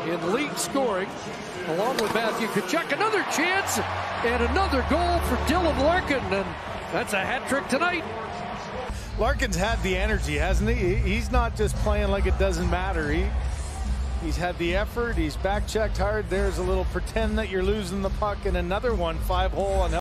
in league scoring, along with Matthew Tkachuk. Another chance and another goal for Dylan Larkin, and that's a hat trick tonight. Larkin's had the energy, hasn't he? He's not just playing like it doesn't matter. He's had the effort. He's back checked hard. There's a little pretend that you're losing the puck, and another one, 5-hole on